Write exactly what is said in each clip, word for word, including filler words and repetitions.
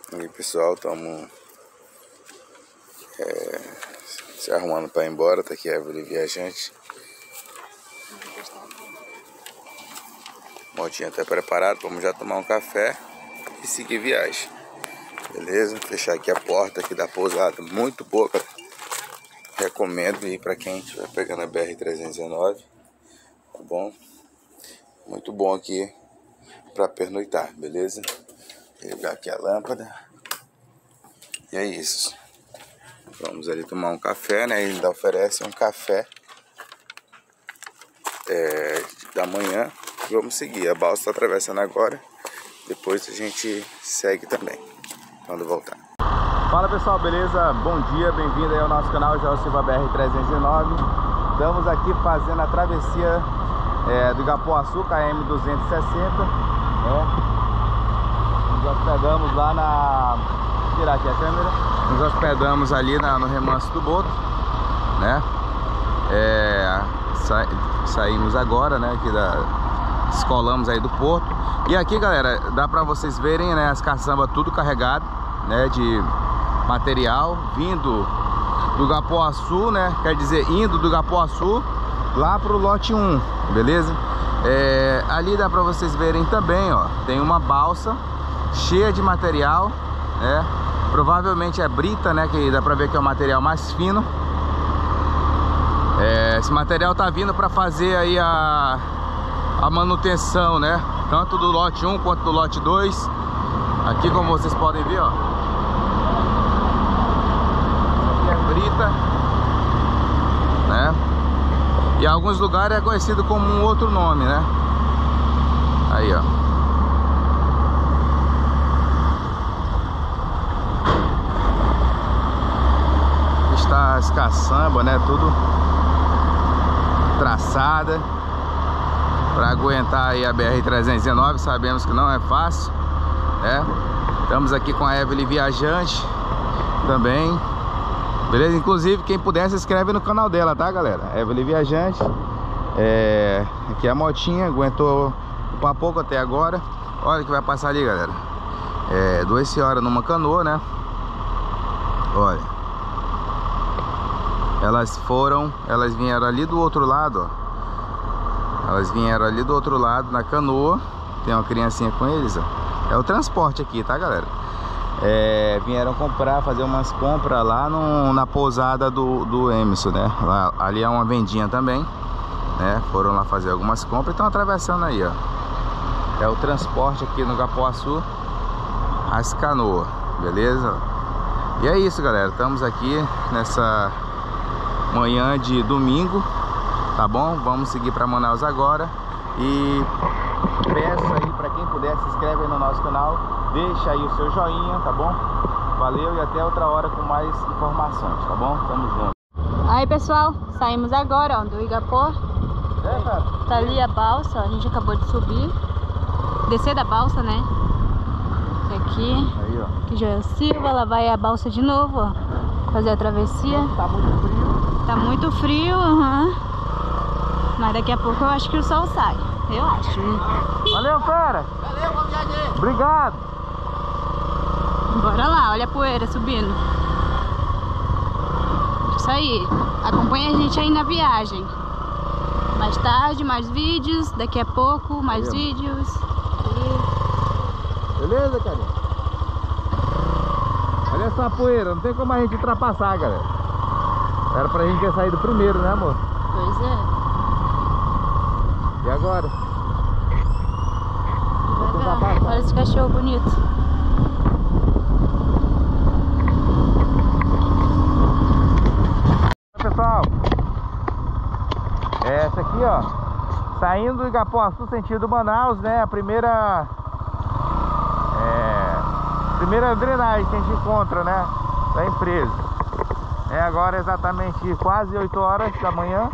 E aí, pessoal, estamos é, se arrumando para ir embora. Tá aqui a Evelyn viajante. Motinha até preparado, vamos já tomar um café e seguir viagem. Beleza? Fechar aqui a porta aqui da pousada, muito boa, cara. Recomendo ir para quem estiver pegando a B R trezentos e dezenove, tá bom? Muito bom aqui para pernoitar, beleza? Vou ligar aqui a lâmpada. E é isso. Vamos ali tomar um café, né? Ele ainda oferece um café é, da manhã. Vamos seguir. A balsa está atravessando agora. Depois a gente segue também, quando voltar. Fala pessoal, beleza? Bom dia, bem-vindo aí ao nosso canal Joel Silva B R trezentos e dezenove. Estamos aqui fazendo a travessia é, do Igapuaçu, K M duzentos e sessenta. É. Nos hospedamos lá na... Vou tirar aqui a câmera. Nos hospedamos ali na, no remanso do Boto, né? É, sa... Saímos agora, né? Aqui da... Descolamos aí do porto. E aqui, galera, dá pra vocês verem, né? As caçambas tudo carregado, né? De material vindo do Igapuaçu, né? Quer dizer, indo do Igapuaçu lá pro lote um, beleza? É, ali dá pra vocês verem também, ó. Tem uma balsa cheia de material, né? Provavelmente é brita, né? Que dá pra ver que é o material mais fino. É, esse material tá vindo pra fazer aí a, a manutenção, né? Tanto do lote um quanto do lote dois. Aqui, como vocês podem ver, ó. Aqui é brita, né? E em alguns lugares é conhecido como um outro nome, né? Aí, ó. Está as caçambas, né? Tudo traçada para aguentar aí a B R trezentos e dezenove. Sabemos que não é fácil, né? Estamos aqui com a Evelyn viajante também, beleza? Inclusive, quem puder, se inscreve no canal dela, tá, galera? Evelyn viajante. É... Aqui é a motinha, aguentou um pouco até agora. Olha que vai passar ali, galera. É... Duas senhoras numa canoa, né? Olha. Elas foram, elas vieram ali do outro lado, ó. Elas vieram ali do outro lado na canoa. Tem uma criancinha com eles, ó. É o transporte aqui, tá, galera? É, vieram comprar, fazer umas compras lá no, na pousada do, do Emerson, né? Lá, ali é uma vendinha também, né? Foram lá fazer algumas compras e estão atravessando aí, ó. É o transporte aqui no Igapuaçu, as canoas, beleza? E é isso, galera. Estamos aqui nessa manhã de domingo, tá bom? Vamos seguir para Manaus agora. E peço aí para quem puder, se inscreve aí no nosso canal, deixa aí o seu joinha, tá bom? Valeu e até outra hora com mais informações, tá bom? Tamo junto. Aí pessoal, saímos agora, ó, do Igapó. É, cara. Tá ali a balsa, ó, a gente acabou de subir, descer da balsa, né? Aqui, Aí, ó. aqui Joel Silva, lá vai a balsa de novo, ó, fazer a travessia. Tá muito frio. Tá muito frio, aham. Mas daqui a pouco eu acho que o sol sai. Eu acho, né? Valeu, fera. Valeu, boa viagem aí. Obrigado. Bora lá, olha a poeira subindo. Isso aí. Acompanha a gente aí na viagem. Mais tarde, mais vídeos. Daqui a pouco, mais Valeu. vídeos. Beleza, cara? Olha essa poeira, não tem como a gente ultrapassar, galera. Era pra gente ter saído primeiro, né, amor? Pois é. E agora? Devagar. Olha esse cachorro bonito. Pessoal, é essa aqui, ó, saindo do Igapuaçu sentido Manaus, né? A primeira é, primeira drenagem que a gente encontra, né? Da empresa. É agora exatamente quase oito horas da manhã.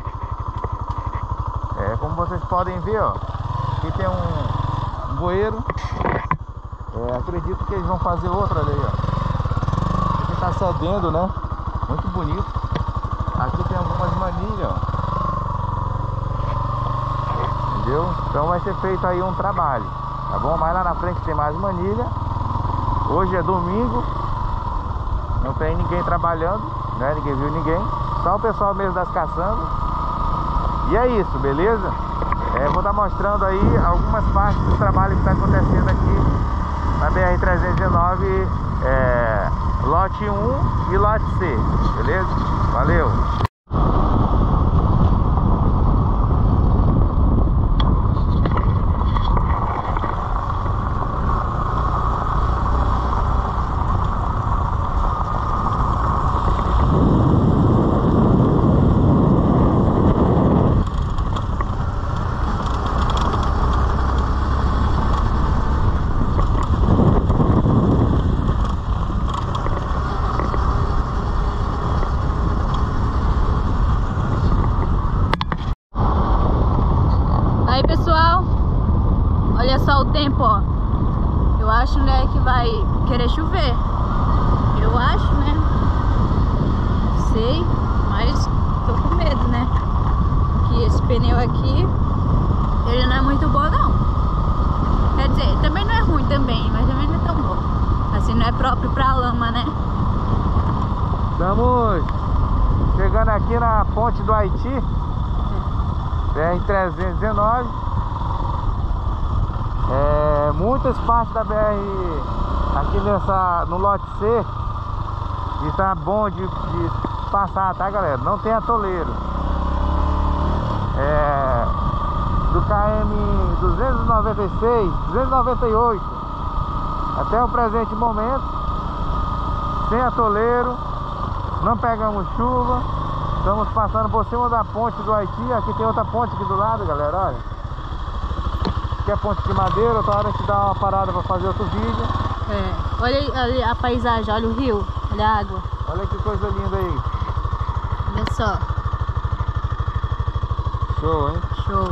É, como vocês podem ver, ó, aqui tem um, um bueiro. É, acredito que eles vão fazer outra ali, ó. Aqui tá cedendo, né? Muito bonito. Aqui tem algumas manilhas, ó. Entendeu? Então vai ser feito aí um trabalho, tá bom? Mas lá na frente tem mais manilha. Hoje é domingo, não tem ninguém trabalhando, né? Ninguém viu ninguém, só o pessoal mesmo das caçambas. E é isso, beleza? É, vou estar mostrando aí algumas partes do trabalho que está acontecendo aqui na B R trezentos e dezenove, é, lote um e lote C, beleza? Valeu! Aí, pessoal, olha só o tempo, ó. Eu acho, né, que vai querer chover. Eu acho, né? Sei, mas tô com medo, né? Que esse pneu aqui, ele não é muito bom, não. Quer dizer, também não é ruim também, mas também não é tão bom. Assim, não é próprio pra lama, né? Estamos chegando aqui na ponte do Haiti, B R trezentos e dezenove. É, muitas partes da B R aqui nessa, no lote C, e tá bom de, de passar, tá, galera? Não tem atoleiro. É, do K M duzentos e noventa e seis, duzentos e noventa e oito até o presente momento, sem atoleiro, não pegamos chuva. Estamos passando por cima da ponte do Haiti. Aqui tem outra ponte aqui do lado, galera, olha. Aqui é a ponte de madeira. Outra hora a gente dá uma parada para fazer outro vídeo. É, olha ali a paisagem, olha o rio, olha a água. Olha que coisa linda aí. Olha só. Show, hein? Show.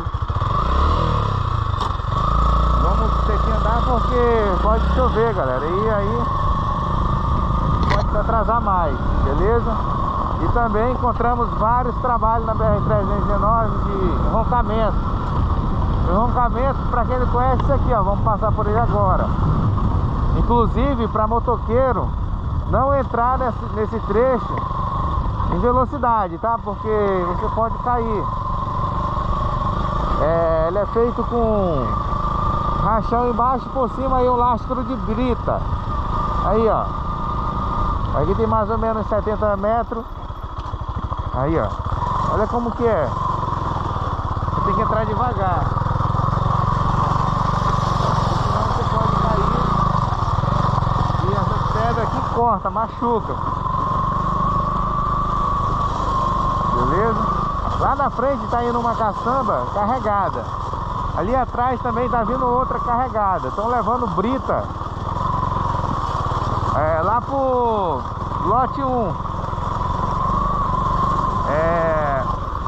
Vamos ter que andar porque pode chover, galera. E aí pode se atrasar mais, beleza? E também encontramos vários trabalhos na B R trezentos e dezenove de roncamento. O roncamento, para quem não conhece, isso aqui, ó, vamos passar por ele agora. Inclusive para motoqueiro não entrar nesse, nesse trecho em velocidade, tá? Porque você pode cair. É, ele é feito com rachão embaixo, por cima e um lastro de brita. Aí, ó. Aqui tem mais ou menos setenta metros. Aí, ó. Olha como que é. Você tem que entrar devagar. Senão você pode cair. E essas pedras aqui corta, machuca. Beleza? Lá na frente tá indo uma caçamba carregada. Ali atrás também tá vindo outra carregada. Estão levando brita. É, lá pro lote um. É...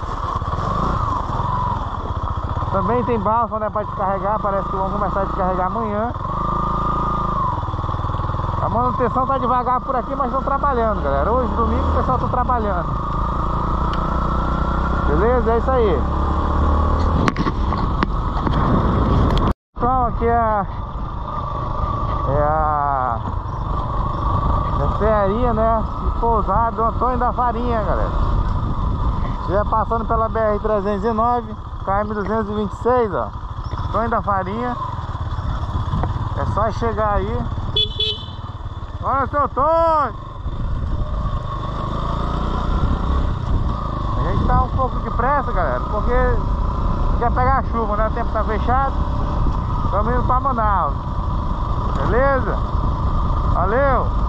Também tem balsa, né, para descarregar. Parece que vão começar a descarregar amanhã. A manutenção tá devagar por aqui, mas estão trabalhando, galera. Hoje, domingo, o pessoal tá trabalhando. Beleza? É isso aí. Então, aqui é a... É a... a serraria, né, de Pousado do Antônio da Farinha, galera. Estiver passando pela B R trezentos e nove, K M duzentos e vinte e seis, ó, Antônio da Farinha. É só chegar aí. Olha, seu Antônio! A gente tá um pouco de pressa, galera, porque quer pegar a chuva, né? O tempo tá fechado. Estamos indo pra Manaus. Beleza? Valeu!